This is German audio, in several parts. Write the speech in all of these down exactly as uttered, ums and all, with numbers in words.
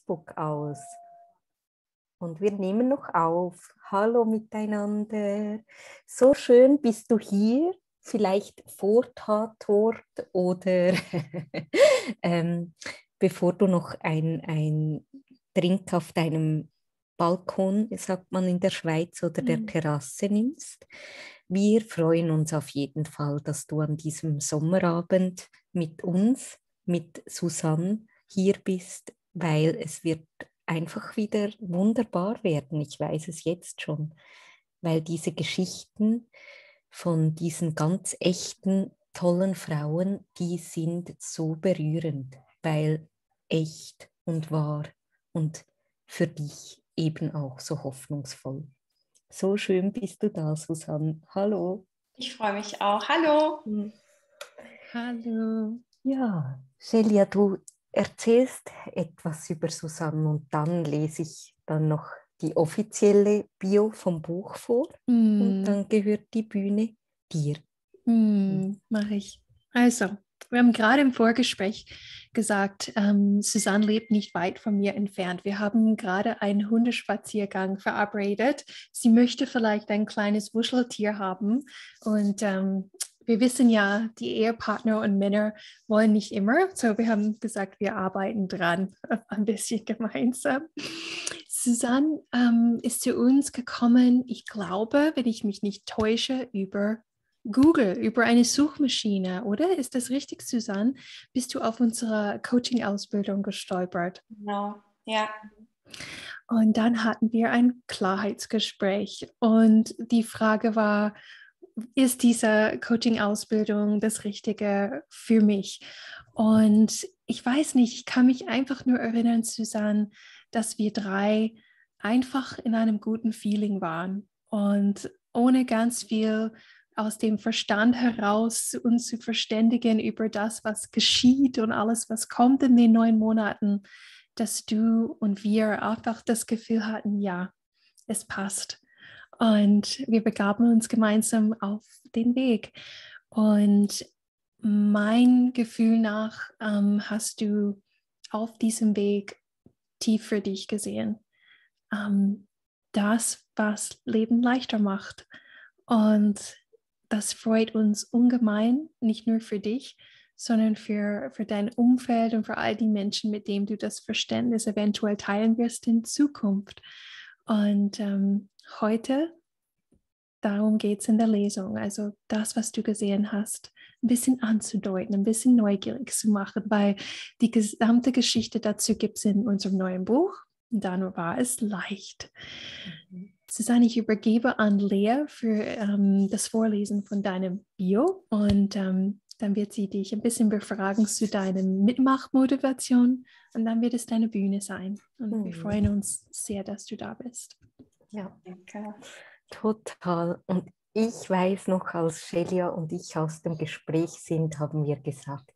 Facebook aus. Und wir nehmen noch auf. Hallo miteinander. So schön bist du hier. Vielleicht vor Tatort oder ähm, bevor du noch ein, ein Drink auf deinem Balkon, sagt man in der Schweiz, oder der Mhm. Terrasse nimmst. Wir freuen uns auf jeden Fall, dass du an diesem Sommerabend mit uns, mit Susanne hier bist, weil es wird einfach wieder wunderbar werden. Ich weiß es jetzt schon, weil diese Geschichten von diesen ganz echten, tollen Frauen, die sind so berührend, weil echt und wahr und für dich eben auch so hoffnungsvoll. So schön bist du da, Susanne. Hallo. Ich freue mich auch. Hallo. Hm. Hallo. Ja, Celia, du erzählst etwas über Susanne und dann lese ich dann noch die offizielle Bio vom Buch vor Mm. und dann gehört die Bühne dir. Mm, mache ich. Also, wir haben gerade im Vorgespräch gesagt, ähm, Susanne lebt nicht weit von mir entfernt. Wir haben gerade einen Hundespaziergang verabredet. Sie möchte vielleicht ein kleines Wuscheltier haben. Und ähm, wir wissen ja, die Ehepartner und Männer wollen nicht immer. So, wir haben gesagt, wir arbeiten dran, ein bisschen gemeinsam. Susanne ähm, ist zu uns gekommen, ich glaube, wenn ich mich nicht täusche, über Google, über eine Suchmaschine, oder? Ist das richtig, Susanne? Bist du auf unsere Coaching-Ausbildung gestolpert? Genau, ja. Und dann hatten wir ein Klarheitsgespräch und die Frage war, ist diese Coaching-Ausbildung das Richtige für mich? Und ich weiß nicht, ich kann mich einfach nur erinnern, Susanne, dass wir drei einfach in einem guten Feeling waren und ohne ganz viel aus dem Verstand heraus uns zu verständigen über das, was geschieht und alles, was kommt in den neun Monaten, dass du und wir einfach das Gefühl hatten, ja, es passt. Und wir begaben uns gemeinsam auf den Weg. Und mein Gefühl nach ähm, hast du auf diesem Weg tief für dich gesehen. Ähm, das, was Leben leichter macht. Und das freut uns ungemein, nicht nur für dich, sondern für, für dein Umfeld und für all die Menschen, mit denen du das Verständnis eventuell teilen wirst in Zukunft. Und ähm, heute, darum geht es in der Lesung, also das, was du gesehen hast, ein bisschen anzudeuten, ein bisschen neugierig zu machen, weil die gesamte Geschichte dazu gibt es in unserem neuen Buch. Und dann war es leicht. Mhm. Susanne, ich übergebe an Lea für ähm, das Vorlesen von deinem Bio und ähm, dann wird sie dich ein bisschen befragen zu deiner Mitmachmotivation und dann wird es deine Bühne sein. Und mhm. wir freuen uns sehr, dass du da bist. Ja, danke. Total. Und ich weiß noch, als Celia und ich aus dem Gespräch sind, haben wir gesagt,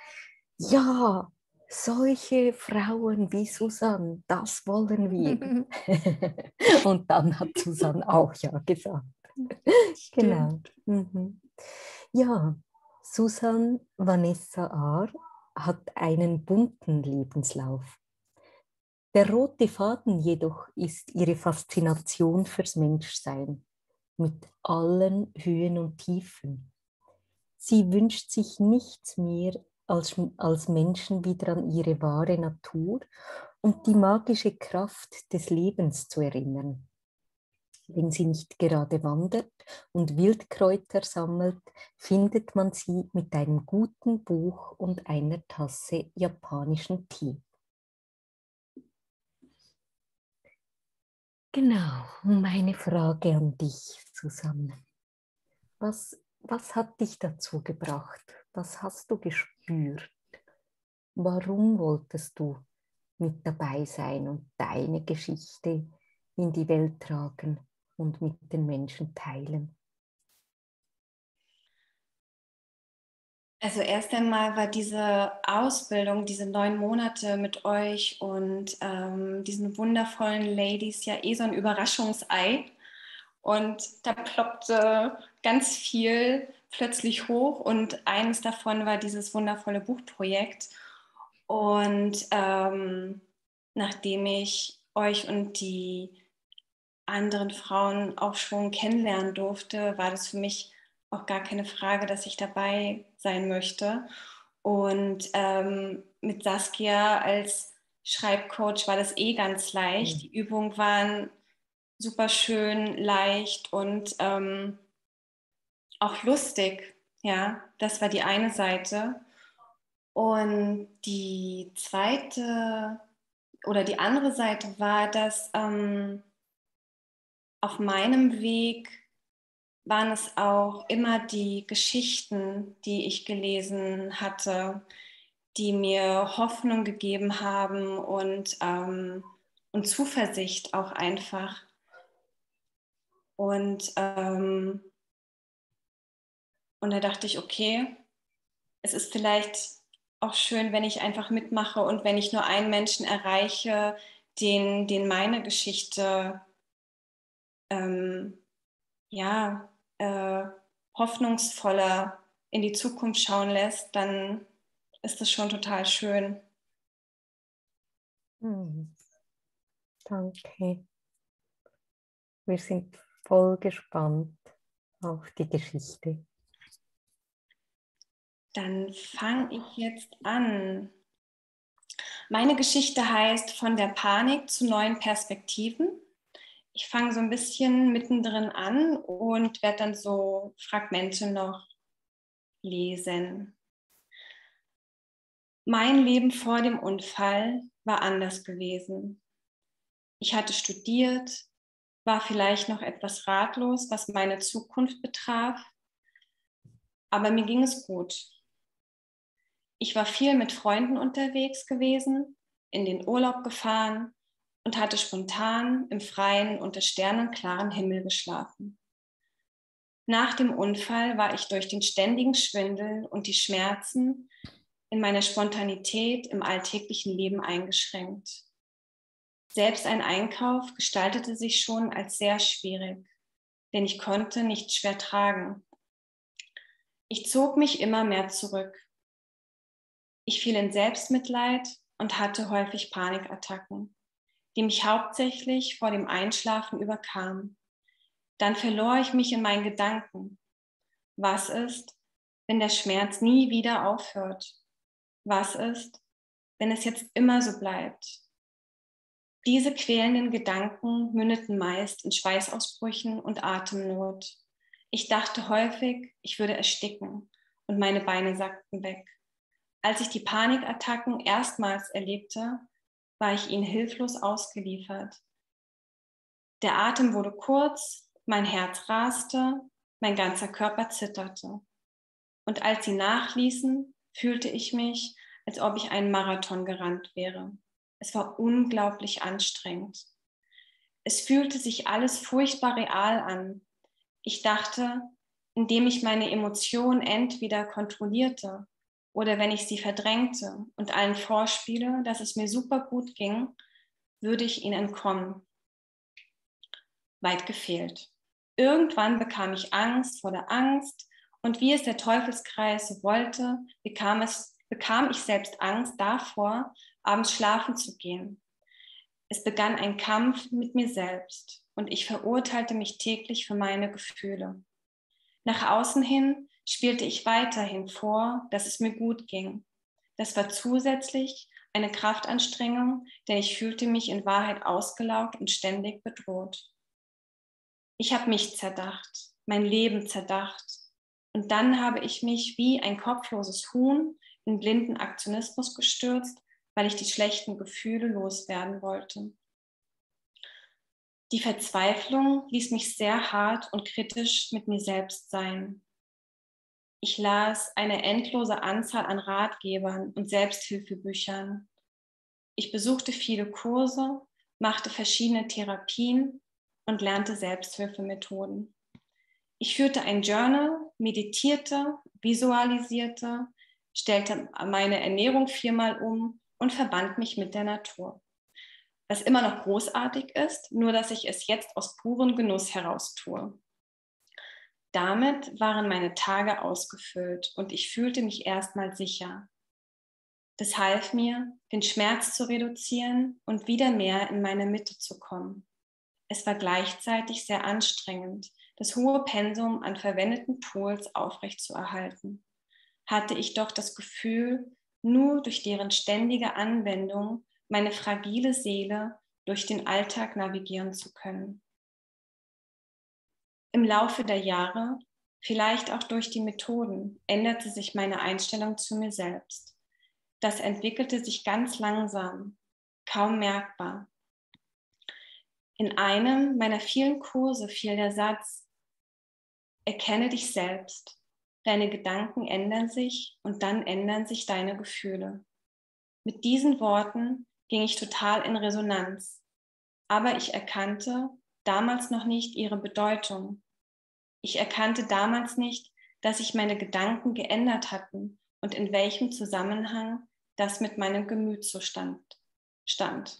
ja, solche Frauen wie Susanne, das wollen wir. Und dann hat Susanne auch ja gesagt. Genau. Mhm. Ja, Susanne Vanessa Ahr hat einen bunten Lebenslauf. Der rote Faden jedoch ist ihre Faszination fürs Menschsein mit allen Höhen und Tiefen. Sie wünscht sich nichts mehr, als, als Menschen wieder an ihre wahre Natur und die magische Kraft des Lebens zu erinnern. Wenn sie nicht gerade wandert und Wildkräuter sammelt, findet man sie mit einem guten Buch und einer Tasse japanischen Tee. Genau, meine Frage an dich, Susanne. Was, was hat dich dazu gebracht? Was hast du gespürt? Warum wolltest du mit dabei sein und deine Geschichte in die Welt tragen und mit den Menschen teilen? Also erst einmal war diese Ausbildung, diese neun Monate mit euch und ähm, diesen wundervollen Ladies ja eh so ein Überraschungsei. Und da ploppte ganz viel plötzlich hoch und eines davon war dieses wundervolle Buchprojekt. Und ähm, nachdem ich euch und die anderen Frauen auch schon kennenlernen durfte, war das für mich auch gar keine Frage, dass ich dabei sein möchte. Und ähm, mit Saskia als Schreibcoach war das eh ganz leicht. Die Übungen waren super schön, leicht und ähm, auch lustig. Ja, das war die eine Seite. Und die zweite oder die andere Seite war, dass ähm, auf meinem Weg waren es auch immer die Geschichten, die ich gelesen hatte, die mir Hoffnung gegeben haben und, ähm, und Zuversicht auch einfach. Und, ähm, und da dachte ich, okay, es ist vielleicht auch schön, wenn ich einfach mitmache und wenn ich nur einen Menschen erreiche, den, den meine Geschichte ähm, ja, äh, hoffnungsvoller in die Zukunft schauen lässt, dann ist das schon total schön. Hm, danke. Wir sind voll gespannt auf die Geschichte. Dann fange ich jetzt an. Meine Geschichte heißt Von der Panik zu neuen Perspektiven. Ich fange so ein bisschen mittendrin an und werde dann so Fragmente noch lesen. Mein Leben vor dem Unfall war anders gewesen. Ich hatte studiert, war vielleicht noch etwas ratlos, was meine Zukunft betraf, aber mir ging es gut. Ich war viel mit Freunden unterwegs gewesen, in den Urlaub gefahren und hatte spontan im Freien unter sternenklaren Himmel geschlafen. Nach dem Unfall war ich durch den ständigen Schwindel und die Schmerzen in meiner Spontanität im alltäglichen Leben eingeschränkt. Selbst ein Einkauf gestaltete sich schon als sehr schwierig, denn ich konnte nicht schwer tragen. Ich zog mich immer mehr zurück. Ich fiel in Selbstmitleid und hatte häufig Panikattacken, die mich hauptsächlich vor dem Einschlafen überkamen. Dann verlor ich mich in meinen Gedanken. Was ist, wenn der Schmerz nie wieder aufhört? Was ist, wenn es jetzt immer so bleibt? Diese quälenden Gedanken mündeten meist in Schweißausbrüchen und Atemnot. Ich dachte häufig, ich würde ersticken und meine Beine sackten weg. Als ich die Panikattacken erstmals erlebte, war ich ihnen hilflos ausgeliefert. Der Atem wurde kurz, mein Herz raste, mein ganzer Körper zitterte. Und als sie nachließen, fühlte ich mich, als ob ich einen Marathon gerannt wäre. Es war unglaublich anstrengend. Es fühlte sich alles furchtbar real an. Ich dachte, indem ich meine Emotionen entweder kontrollierte oder wenn ich sie verdrängte und allen vorspiele, dass es mir super gut ging, würde ich ihnen entkommen. Weit gefehlt. Irgendwann bekam ich Angst vor der Angst und wie es der Teufelskreis so wollte, bekam, es, bekam ich selbst Angst davor, abends schlafen zu gehen. Es begann ein Kampf mit mir selbst und ich verurteilte mich täglich für meine Gefühle. Nach außen hin spielte ich weiterhin vor, dass es mir gut ging. Das war zusätzlich eine Kraftanstrengung, denn ich fühlte mich in Wahrheit ausgelaugt und ständig bedroht. Ich habe mich zerdacht, mein Leben zerdacht. Und dann habe ich mich wie ein kopfloses Huhn in blinden Aktionismus gestürzt, weil ich die schlechten Gefühle loswerden wollte. Die Verzweiflung ließ mich sehr hart und kritisch mit mir selbst sein. Ich las eine endlose Anzahl an Ratgebern und Selbsthilfebüchern. Ich besuchte viele Kurse, machte verschiedene Therapien und lernte Selbsthilfemethoden. Ich führte ein Journal, meditierte, visualisierte, stellte meine Ernährung viermal um und verband mich mit der Natur. Was immer noch großartig ist, nur dass ich es jetzt aus purem Genuss heraus tue. Damit waren meine Tage ausgefüllt und ich fühlte mich erstmal sicher. Das half mir, den Schmerz zu reduzieren und wieder mehr in meine Mitte zu kommen. Es war gleichzeitig sehr anstrengend, das hohe Pensum an verwendeten Tools aufrechtzuerhalten. Hatte ich doch das Gefühl, nur durch deren ständige Anwendung meine fragile Seele durch den Alltag navigieren zu können. Im Laufe der Jahre, vielleicht auch durch die Methoden, änderte sich meine Einstellung zu mir selbst. Das entwickelte sich ganz langsam, kaum merkbar. In einem meiner vielen Kurse fiel der Satz: Erkenne dich selbst. Deine Gedanken ändern sich und dann ändern sich deine Gefühle. Mit diesen Worten ging ich total in Resonanz, aber ich erkannte damals noch nicht ihre Bedeutung. Ich erkannte damals nicht, dass sich meine Gedanken geändert hatten und in welchem Zusammenhang das mit meinem Gemütszustand stand.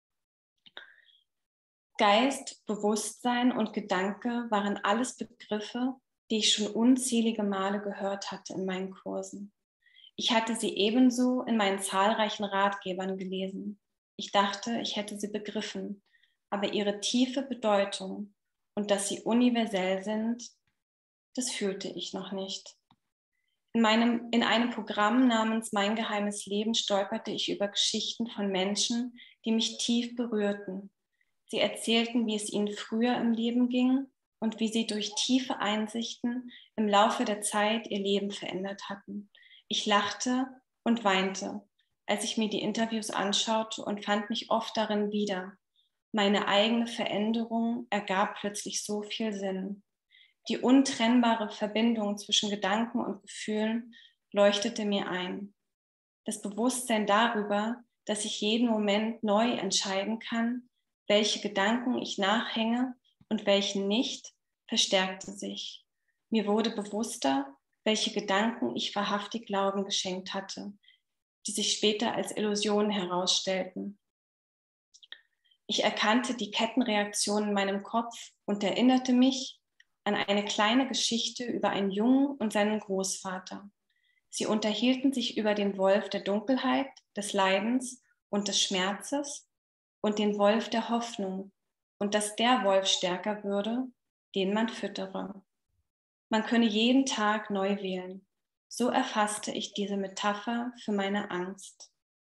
Geist, Bewusstsein und Gedanke waren alles Begriffe, die ich schon unzählige Male gehört hatte in meinen Kursen. Ich hatte sie ebenso in meinen zahlreichen Ratgebern gelesen. Ich dachte, ich hätte sie begriffen, aber ihre tiefe Bedeutung und dass sie universell sind, das fühlte ich noch nicht. In, meinem, in einem Programm namens Mein geheimes Leben stolperte ich über Geschichten von Menschen, die mich tief berührten. Sie erzählten, wie es ihnen früher im Leben ging und wie sie durch tiefe Einsichten im Laufe der Zeit ihr Leben verändert hatten. Ich lachte und weinte, als ich mir die Interviews anschaute und fand mich oft darin wieder. Meine eigene Veränderung ergab plötzlich so viel Sinn. Die untrennbare Verbindung zwischen Gedanken und Gefühlen leuchtete mir ein. Das Bewusstsein darüber, dass ich jeden Moment neu entscheiden kann, welche Gedanken ich nachhänge und welchen nicht, verstärkte sich. Mir wurde bewusster, welche Gedanken ich wahrhaftig Glauben geschenkt hatte, die sich später als Illusionen herausstellten. Ich erkannte die Kettenreaktion in meinem Kopf und erinnerte mich an eine kleine Geschichte über einen Jungen und seinen Großvater. Sie unterhielten sich über den Wolf der Dunkelheit, des Leidens und des Schmerzes und den Wolf der Hoffnung und dass der Wolf stärker würde, den man füttere. Man könne jeden Tag neu wählen. So erfasste ich diese Metapher für meine Angst.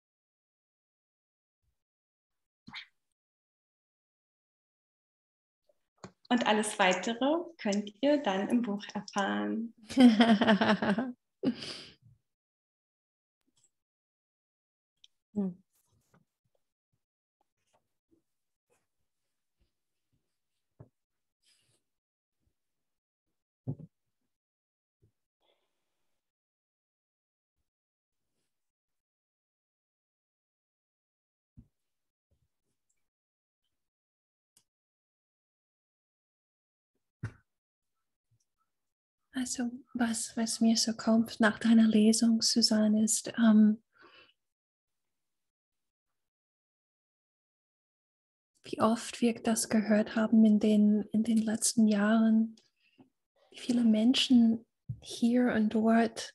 Und alles Weitere könnt ihr dann im Buch erfahren. hm. Also was, was mir so kommt nach deiner Lesung, Susanne, ist, ähm, wie oft wir das gehört haben in den, in den letzten Jahren, wie viele Menschen hier und dort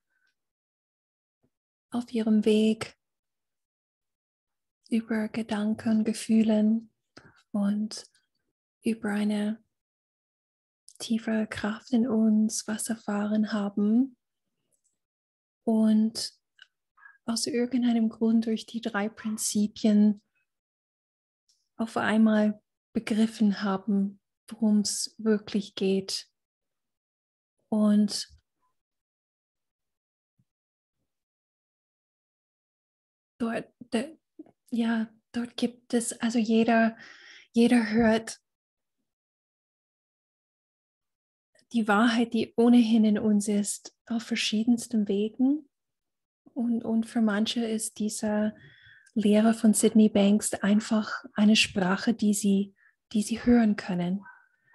auf ihrem Weg über Gedanken, Gefühlen und über eine tiefe Kraft in uns was erfahren haben und aus irgendeinem Grund durch die drei Prinzipien auf einmal begriffen haben, worum es wirklich geht. Und dort, de, ja, dort gibt es, also jeder, jeder hört die Wahrheit, die ohnehin in uns ist, auf verschiedensten Wegen. Und, und für manche ist diese Lehre von Sydney Banks einfach eine Sprache, die sie, die sie hören können.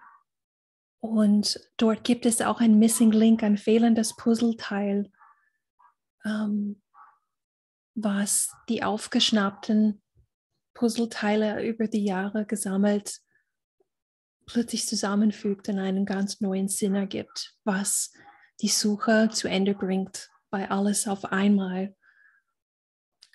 Und dort gibt es auch ein Missing Link, ein fehlendes Puzzleteil, ähm, was die aufgeschnappten Puzzleteile über die Jahre gesammelt plötzlich zusammenfügt und einen ganz neuen Sinn ergibt, was die Suche zu Ende bringt bei alles auf einmal.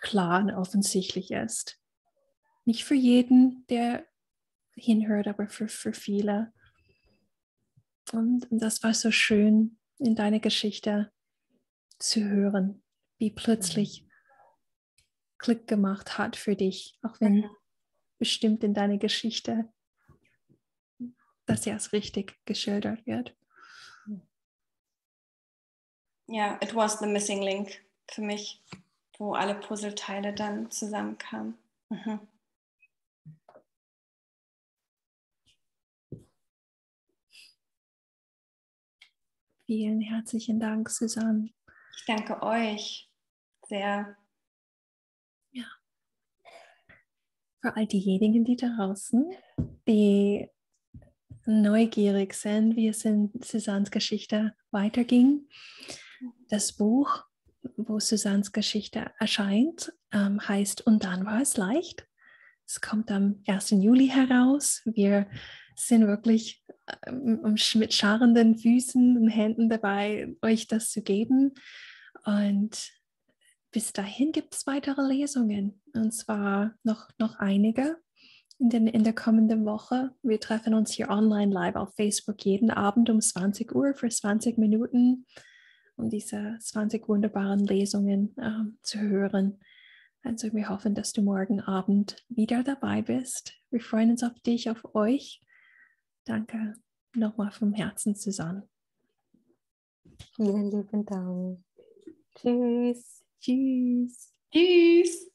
klar und offensichtlich ist. Nicht für jeden, der hinhört, aber für, für viele. Und, und das war so schön in deiner Geschichte zu hören, wie plötzlich Klick gemacht hat für dich, auch wenn Mhm. bestimmt in deiner Geschichte das erst richtig geschildert wird. Ja, it was the missing link für mich, wo alle Puzzleteile dann zusammenkamen. Mhm. Vielen herzlichen Dank, Susanne. Ich danke euch sehr. Ja. Für all diejenigen, die draußen, die neugierig sind, wie es in Susannes Geschichte weiterging. Das Buch, wo Susannes Geschichte erscheint, ähm, heißt Und dann war es leicht. Es kommt am ersten Juli heraus. Wir sind wirklich ähm, mit scharrenden Füßen und Händen dabei, euch das zu geben. Und bis dahin gibt es weitere Lesungen. Und zwar noch, noch einige. In, den, in der kommenden Woche. Wir treffen uns hier online live auf Facebook jeden Abend um zwanzig Uhr für zwanzig Minuten, um diese zwanzig wunderbaren Lesungen äh, zu hören. Also wir hoffen, dass du morgen Abend wieder dabei bist. Wir freuen uns auf dich, auf euch. Danke nochmal vom Herzen, Susanne. Vielen lieben Dank. Tschüss. Tschüss. Tschüss.